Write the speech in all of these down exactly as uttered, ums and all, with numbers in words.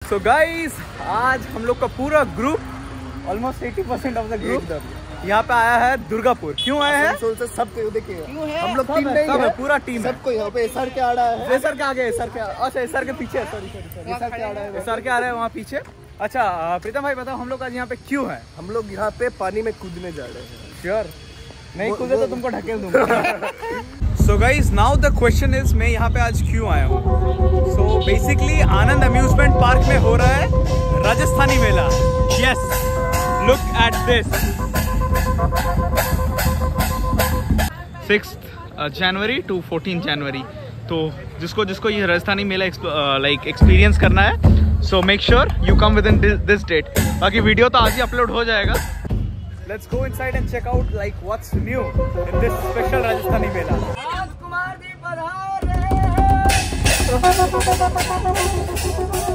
So guys, आज हम लोग का पूरा ग्रुप ऑलमोस्ट अस्सी परसेंट ऑफ द ग्रुप यहाँ पे आया है दुर्गापुर। क्यों आया है? से सब देखिए हम लोग सब टीम है, नहीं सब है, है, पूरा टीम है। सबको यहाँ पे सर के आ रहा है, सर के आगे, सर के अच्छा सर के पीछे, सॉरी सॉरी सॉरी सर के आ रहा है, सर के आ रहे हैं वहाँ पीछे। अच्छा प्रीतम भाई बताओ, हम लोग आज यहाँ पे क्यों है? हम लोग यहाँ पे पानी में कूदने जा रहे हैं। श्योर? नहीं कूदे तो तुमको ढकेल दूंगा। So guys, now the question is, मैं यहाँ पे आज क्यों आया हूँ? So basically Anand amusement park में हो रहा है राजस्थानी मेला। Yes, look at this. Sixth January to fourteen January, तो जिसको जिसको ये राजस्थानी मेला लाइक एक्सपीरियंस करना है, so make sure you come with in this date. बाकी वीडियो तो आज ही अपलोड हो जाएगा। Let's go inside and check out like what's new in this special Rajasthani Mela. Rajkumar ji पधार रहे हैं।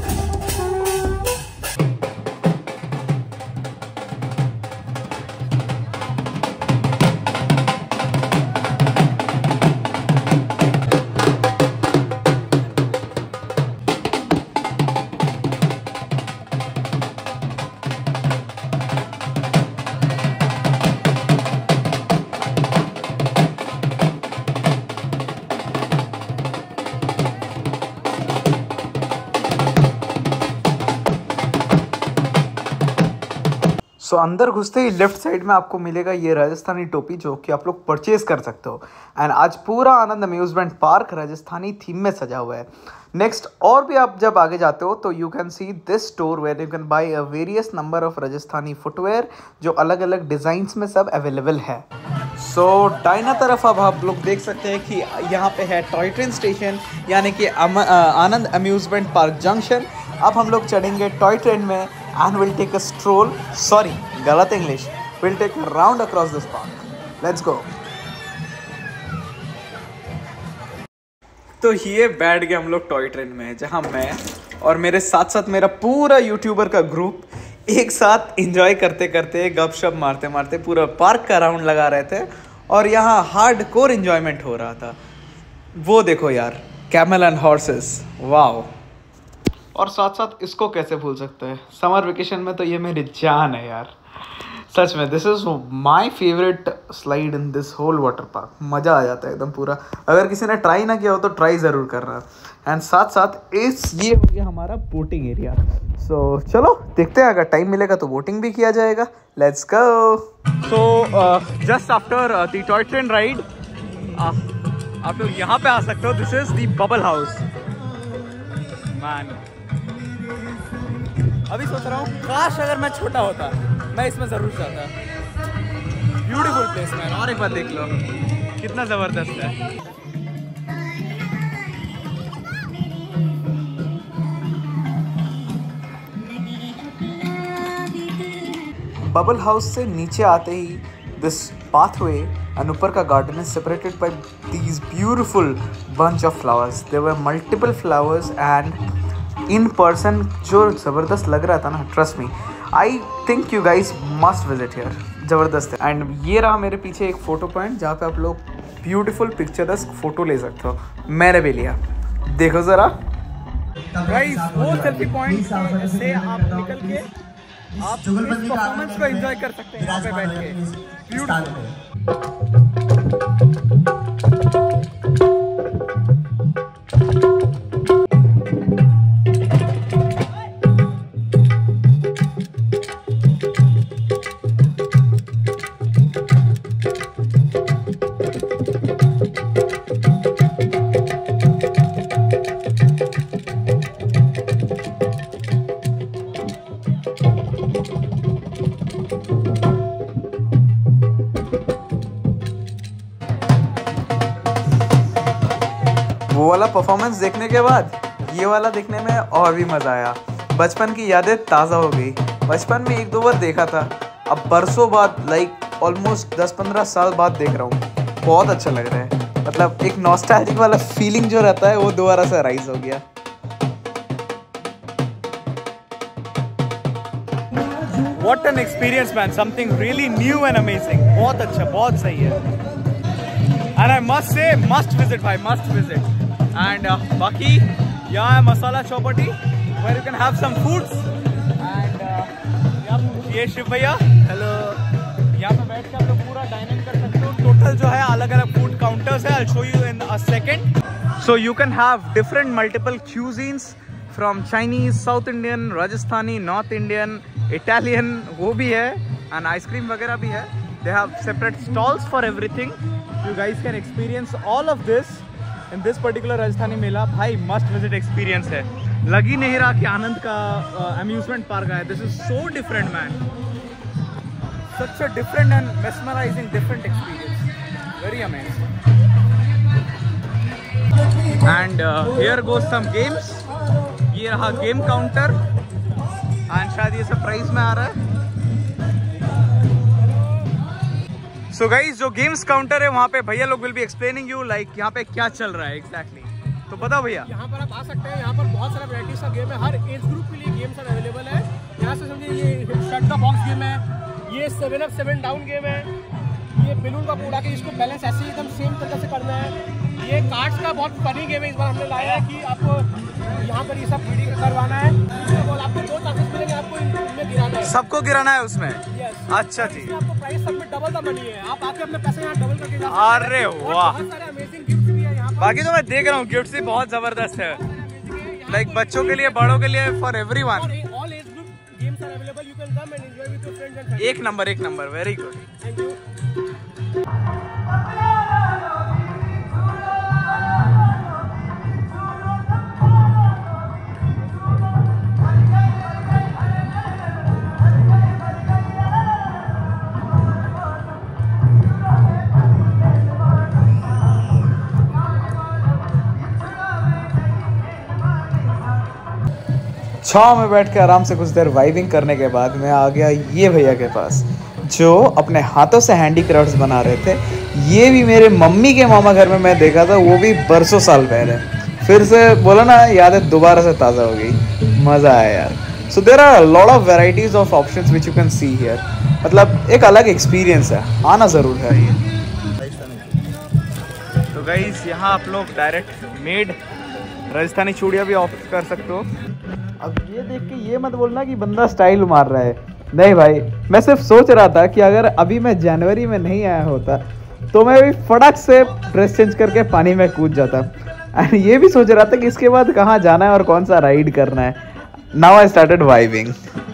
सो so, अंदर घुसते ही लेफ्ट साइड में आपको मिलेगा ये राजस्थानी टोपी, जो कि आप लोग परचेज कर सकते हो। एंड आज पूरा Anand amusement park Rajasthani theme में सजा हुआ है। नेक्स्ट और भी आप जब आगे जाते हो तो you can see this store where you can buy a various number of Rajasthani footwear, जो अलग अलग डिज़ाइंस में सब अवेलेबल है। सो so, दाहिना तरफ अब आप लोग देख सकते हैं कि यहाँ पे है टॉय ट्रेन स्टेशन, यानी कि आनंद अम्यूजमेंट पार्क जंक्शन। अब हम लोग चढ़ेंगे टॉय ट्रेन में and we'll take a stroll, sorry गलत English, we'll take a round across this park. Let's go. तो ये बैठ गए हम लोग टॉय ट्रेन में, जहाँ मैं और मेरे साथ साथ मेरा पूरा यूट्यूबर का ग्रुप एक साथ एंजॉय करते करते, गपशप मारते मारते पूरा पार्क का राउंड लगा रहे थे। और यहाँ हार्ड कोर एंजॉयमेंट हो रहा था। वो देखो यार, कैमल एंड हॉर्सेस, वाओ। और साथ साथ इसको कैसे भूल सकते हैं, समर वेकेशन में तो ये मेरी जान है यार, सच में। This is my favourite slide in this whole water park. मज़ा आ जाता है एकदम पूरा। अगर किसी ने ट्राई ना किया हो तो ट्राई ज़रूर करना। एंड साथ साथ इस ये हो गया हमारा बोटिंग एरिया। सो so, चलो देखते हैं, अगर टाइम मिलेगा तो बोटिंग भी किया जाएगा। Let's go. So just after the toy train ride आप लोग यहाँ पे आ सकते हो। This is the bubble house man. अभी सोच रहा हूँ काश अगर मैं छोटा होता मैं इसमें ज़रूर जाता। ब्यूटीफुल प्लेस मैन, और एक बार देख लो कितना ज़बरदस्त है। बबल हाउस से नीचे आते ही दिस पाथवे एंड ऊपर का garden is separated by these beautiful bunch of flowers. There were multiple flowers and in person जो ज़बरदस्त लग रहा था ना, trust me, I think you guys must visit here. ज़बरदस्त है। एंड ये रहा मेरे पीछे एक फ़ोटो पॉइंट, जहाँ पे आप लोग ब्यूटीफुल पिक्चरस्क फ़ोटो ले सकते हो। मैंने भी लिया, देखो ज़रा गाइज। वो सेल्फी पॉइंट से आप निकल के आप इस परफॉर्मेंस को एंजॉय कर सकते हैं यहाँ पे बैठ के। ब्यूटीफुल। वो वाला परफॉर्मेंस देखने के बाद ये वाला देखने में और भी मज़ा आया। बचपन की यादें ताज़ा हो गई। बचपन में एक दो बार देखा था, अब बरसों बाद, लाइक ऑलमोस्ट दस पंद्रह साल बाद देख रहा हूँ। बहुत अच्छा लग रहा है। मतलब एक नॉस्टैल्जिक वाला फीलिंग जो रहता है वो दोबारा से राइज हो गया। What an experience man, something really new and amazing. बहुत अच्छा, बहुत सही है। And I must say, must visit भाई, must visit. And uh, बाकी यहाँ है मसाला चौपटी, where you can have some foods and uh, ये शिव भैया हेलो, यहाँ पे बैठ के आप लोग पूरा डाइनिंग कर सकते हो। टोटल जो है अलग अलग फूड काउंटर्स है, I'll show you in a second. So you can have different multiple cuisines from Chinese, South Indian, Rajasthani, North Indian, Italian वो भी है and आइसक्रीम वगैरह भी है। They have separate stalls for everything. You guys can experience all of this in this particular Rajasthani मेला। भाई must visit experience है, लग ही नहीं रहा कि आनंद का amusement park है। This is so different man, such a different and mesmerizing different experience, very amazing. And uh, here goes some games. ये रहा गेम काउंटर and शायद ये सब प्राइस में आ रहा है। So guys, जो गेम्स काउंटर है वहाँ पे भैया लोग will be explaining you like यहाँ पे क्या चल रहा है exactly. तो बताओ भैया। यहाँ पर आप आ सकते हैं, यहाँ पर बहुत सारा वैराइटीज का गेम है, हर एज ग्रुप के लिए गेम्स अवेलेबल है। यहाँ से समझिए ये शट द बॉक्स गेम है, ये seven up seven down game है, ये बेलून का उड़ा के इसको बैलेंस ऐसे ही एकदम सेम तरीके से करना है। ये कार्ड्स का बहुत फनी गेम है, इस बार हमने लाया है कि आपको यहाँ पर ये सब फीडिंग करवाना है और आपको दो चांसेस मिलेंगे, आपको इनमें गिराना है, सबको गिराना है उसमें। yes. अच्छा जी, आपको प्राइस सब में डबल द मनी है, आप आके अपने पैसे यहाँ डबल करके जा सकते हैं। अरे वाह, बहुत सारे अमेजिंग गिफ्ट्स भी है यहाँ पर। बाकी तो मैं देख रहा हूँ गिफ्ट्स भी बहुत जबरदस्त है, लाइक बच्चों के लिए, बड़ों के लिए, for everyone. All age group games are available, you can come and enjoy with your friends and family. एक नंबर, एक नंबर, वेरी गुड, थैंक यू। छाँव में बैठ के आराम से कुछ देर वाइबिंग करने के बाद मैं आ गया ये भैया के पास, जो अपने हाथों से हैंडीक्राफ्ट्स बना रहे थे। ये भी मेरे मम्मी के मामा घर में मैं देखा था, वो भी बरसों साल पहले। फिर से बोला ना, यादें दोबारा से ताज़ा हो गई, मज़ा आया यार। So there are lot of varieties of options which you can see here, मतलब एक अलग एक्सपीरियंस है, आना ज़रूर है ये। तो गाइस यहाँ आप लोग डायरेक्ट मेड राजस्थानी चूड़ियाँ भी ऑप्ट कर सकते हो। अब ये देख के ये मत बोलना कि बंदा स्टाइल मार रहा है, नहीं भाई, मैं सिर्फ सोच रहा था कि अगर अभी मैं जनवरी में नहीं आया होता तो मैं भी फटाक से ड्रेस चेंज करके पानी में कूद जाता। एंड ये भी सोच रहा था कि इसके बाद कहाँ जाना है और कौन सा राइड करना है। Now I started vibing.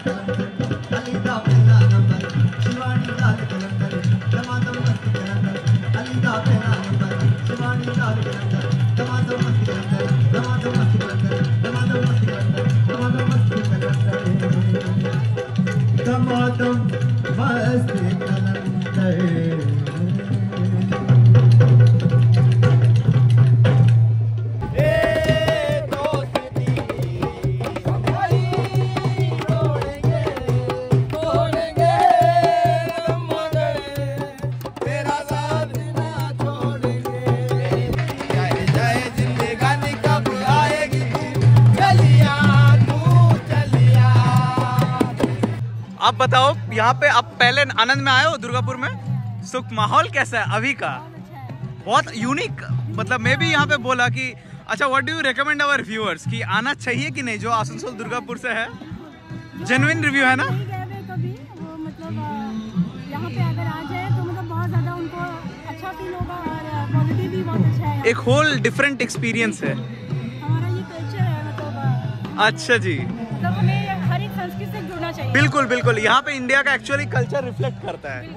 आप बताओ, यहाँ पे आप पहले आनंद में आए हो दुर्गापुर में, सुख माहौल कैसा है अभी का? बहुत यूनिक, मतलब मैं भी यहाँ पे बोला कि अच्छा what do you recommend our viewers कि आना चाहिए कि नहीं, जो आसनसोल दुर्गापुर से है। जेन्युइन रिव्यू है ना? कभी वो मतलब यहाँ पे अगर आ जाए तो मतलब बहुत ज़्यादा उनको अच्छा फील होगा और क्वालिटी भी बहुत अच्छा है। एक होल डिफरेंट एक्सपीरियंस है, हमारा ये कल्चर है मतलब। अच्छा जी, मतलब हमें हर एक संस्कृति से जुड़ना चाहिए। बिल्कुल बिल्कुल, यहाँ पे इंडिया का एक्चुअली कल्चर रिफ्लेक्ट करता है।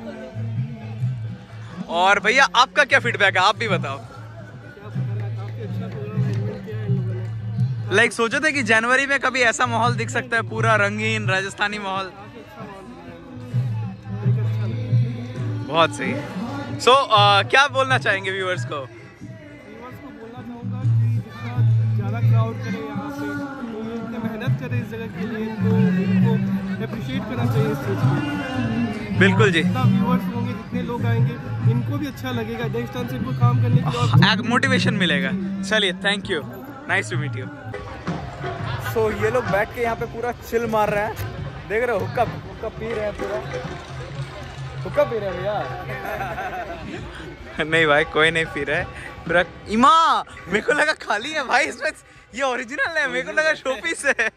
और भैया आपका क्या फीडबैक है, आप भी बताओ। लाइक like, सोचे थे कि जनवरी में कभी ऐसा माहौल दिख सकता है, पूरा रंगीन राजस्थानी माहौल। बहुत सही। सो so, uh, क्या बोलना चाहेंगे व्यूअर्स को? व्यूअर्स को बोलना चाहूँगा कि जितना ज़्यादा क्राउड करे यहाँ पे, तो इतने मेहनत करे इस जगह के लिए, तो इनको अप्रिशिएट करना चाहिए इस चीज़ को। बिल्कुल जी, जितना व्यूअर्स होंगे, जितने लोग आएंगे, इनको भी अच्छा लगेगा, नेक्स्ट टाइम से इनको काम करने के लिए मोटिवेशन मिलेगा। चलिए, thank you, nice to meet you. So ये लोग बैठ के यहाँ पे पूरा चिल मार रहे हैं, देख रहे हो, हुक्का हुक्का पी रहे हैं, पूरा हुक्का पी रहे हैं भैया। नहीं भाई, कोई नहीं पी रहा है पूरा। इमा, मेरे को लगा खाली है भाई, इसमें ये ओरिजिनल है, मेरे को लगा शोपीस है।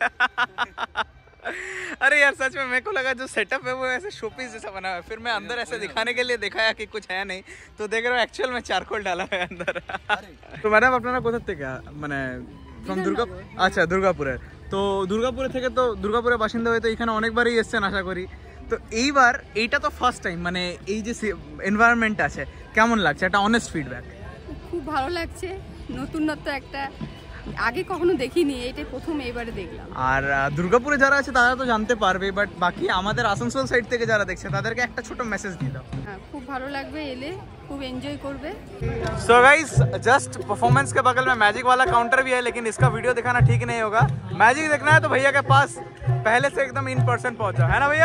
अरे यार सच में मेरे को लगा जो सेटअप है वो ऐसे शोपीस जैसा बना है। फिर मैं अंदर ऐसे दिखाने के लिए दिखाया कि कुछ है नहीं, तो देख रहे हो एक्चुअल में चारकोल डाला है अंदर। तो मैडम अपना कोथाते क्या মানে ফ্রম দুর্গা, আচ্ছা দুর্গাপুরের। তো দুর্গাপুরে থেকে তো দুর্গাপুরের বাসিন্দা হয়ে তো এখানে অনেকবারই এসেছেন আশা করি। তো এইবার এইটা তো ফার্স্ট টাইম, মানে এই যে এনভায়রনমেন্ট আছে কেমন লাগছে, একটা অনেস্ট ফিডব্যাক? খুব ভালো লাগছে, নতুনত্ব একটা, আগে কখনো দেখিনি, এইটাই প্রথম এইবারে দেখলাম। আর দুর্গাপুরে যারা আছে তারা তো জানতে পারবে, বাট বাকি আমাদের আসানসোল সাইড থেকে যারা দেখছে তাদেরকে একটা ছোট মেসেজ দিয়ে দাও। হ্যাঁ, খুব ভালো লাগবে, এলে खूब एंजॉय করবে। सो गाइस जस्ट परफॉर्मेंस के बगल में मैजिक वाला काउंटर भी है, लेकिन इसका वीडियो दिखाना ठीक नहीं होगा। मैजिक देखना है तो भैया के पास पहले से एकदम इन पर्सन पहुंचा है ना भैया।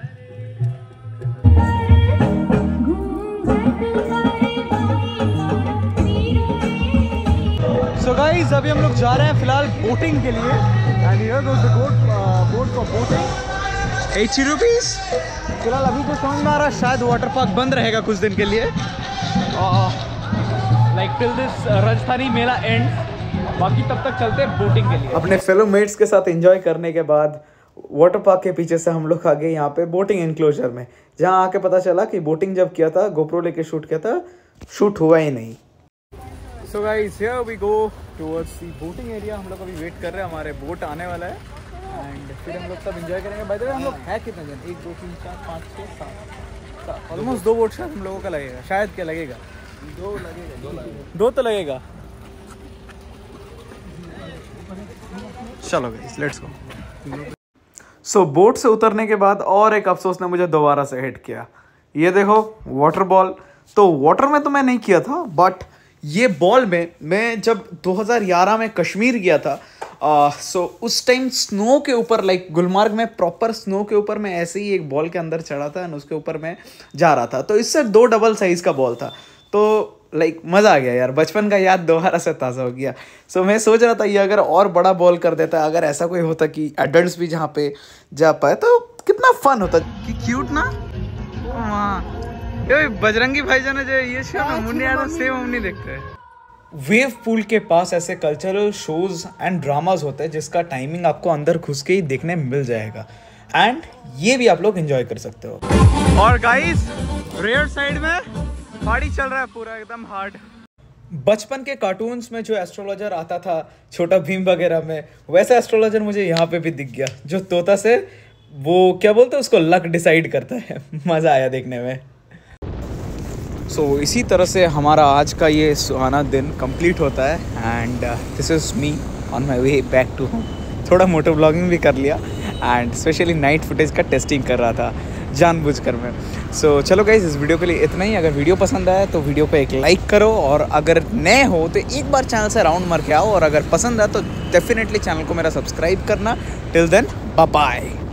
सो गाइस अभी हम लोग जा रहे हैं फिलहाल बोटिंग के लिए, and here goes the boat boat for boating eighty rupees. फिलहाल अभी तो समझ में आ रहा है शायद वाटर पार्क बंद रहेगा कुछ दिन के लिए, लाइक टिल दिस राजस्थानी मेला एंड, बाकी तब तक चलते हैं बोटिंग के लिए। अपने फेलो मेट्स के साथ एंजॉय करने के बाद वाटर पार्क के पीछे से हम लोग आ गए यहाँ पे बोटिंग इंक्लोजर में, जहाँ आके पता चला कि बोटिंग जब किया था गोप्रो लेके शूट किया था, शूट हुआ ही नहीं। So guys here we go towards the boating area. हम लोग अभी वेट कर रहे हैं, हमारे बोट आने वाला है एंड फिर हम लोग सब एंजॉय करेंगे। बाय द वे हम लोग है कितने जन, एक दो तीन चार पाँच छः सात, ऑलमोस्ट दो बोट शायद हम लोगों का लगेगा, शायद क्या लगेगा, दो लगेगा, दो लगेगा, दो तो लगेगा। चलो guys let's go. So boat से उतरने के बाद और एक अफसोस ने मुझे दोबारा से हिट किया। ये देखो वाटर बॉल, तो वाटर में तो मैं नहीं किया था, बट ये बॉल में मैं जब दो हज़ार ग्यारह में कश्मीर गया था, सो uh, so, उस टाइम स्नो के ऊपर, लाइक गुलमार्ग में प्रॉपर स्नो के ऊपर मैं ऐसे ही एक बॉल के अंदर चढ़ा था और उसके ऊपर मैं जा रहा था, तो इससे दो डबल साइज़ का बॉल था, तो लाइक मज़ा आ गया यार, बचपन का याद दोबारा से ताज़ा हो गया। सो so, मैं सोच रहा था ये अगर और बड़ा बॉल कर देता, अगर ऐसा कोई होता कि एडल्ट्स भी जहाँ पे जा पाए तो कितना फन होता। कि क्यूट ना ये बजरंगी भाईजान है जो ये मुन्नी यार सेम हम नहीं देखते। वेव पूल के पास ऐसे कल्चरल शोज एंड ड्रामाज होते हैं जिसका टाइमिंग आपको अंदर घुस के ही देखने मिल जाएगा, एंड ये भी आप लोग एंजॉय कर सकते हो। और गाइस रेयर साइड में पार्टी चल रहा है पूरा एकदम हार्ड। बचपन के कार्टून्स में जो एस्ट्रोलॉजर आता था छोटा भीम वगैरह में, वैसा एस्ट्रोलॉजर मुझे यहाँ पे भी दिख गया, जो तोता से वो क्या बोलते हैं उसको लक डिसाइड करता है। मज़ा आया देखने में। सो so, इसी तरह से हमारा आज का ये सुहाना दिन कंप्लीट होता है, and this is me on my way back to home. थोड़ा मोटो ब्लॉगिंग भी कर लिया एंड स्पेशली नाइट फुटेज का टेस्टिंग कर रहा था जानबूझकर मैं। सो so, चलो गाइस इस वीडियो के लिए इतना ही। अगर वीडियो पसंद आया तो वीडियो पे एक लाइक करो, और अगर नए हो तो एक बार चैनल से राउंड मार के आओ, और अगर पसंद आया तो डेफिनेटली चैनल को मेरा सब्सक्राइब करना। Till then bye bye.